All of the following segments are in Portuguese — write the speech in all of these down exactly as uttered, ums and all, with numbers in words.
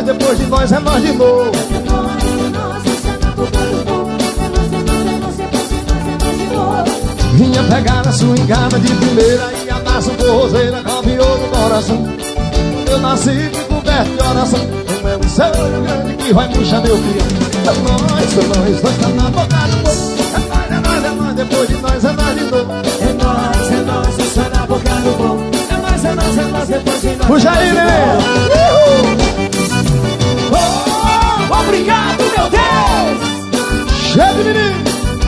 nós, depois de nós é nós de novo. É nós, é nós, dança na boca do povo. É nós, é nós, é nós, depois de nós é nós de novo. Vinha pegar a sua engana de primeira e a naça forrozeira campeou no coração. Eu nasci fui coberto de oração. Não é um sonho grande que vai murchar meu filho. É nós, é nós, nós tá na boca do povo. É nós, é nós, é nós, depois de nós é nós de novo. É nós, é nós, dança na boca do povo. É nós, é nós, é nós, depois de nós Puxa aí, neném! Oh, obrigado, meu Deus! Chega, menino!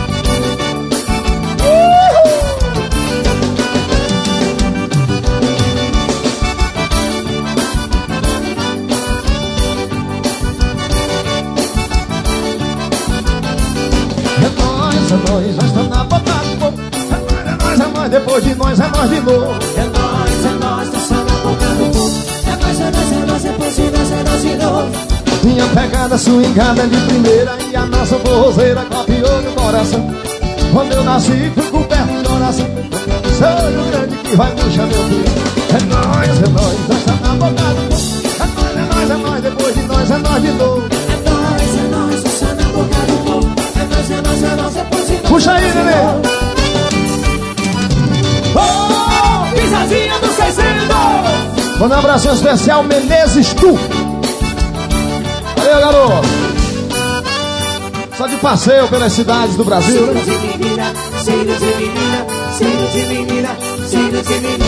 É nós, nós tá na boca do povo. É nós, é nós, depois de nós é nós de novo. É nós, é nós, dança na boca do povo. É nós, é nós, é nós, depois de nós é nós de novo. Minha pegada swingada de primeira e a nossa forrozeira copiou no coração. Quando eu nasci fui coberto de oração. Sonho grande que vai murchar meu filho. É nós, é nós, nós tá na boca do povo. É nós, é nós, é nós, depois de nós é nós de novo. É nós, é nós, dança na boca do povo. É nós, é nós, é nós, depois de nós. Puxa aí, neném! Oh, pisadinha do seiscentos! Manda um abraço especial, Menezes Tu. Valeu, garoto! Só de passeio pelas cidades do Brasil, né? Cheiro de menina, cheiro de menina, cheiro de menina, cheiro de menina.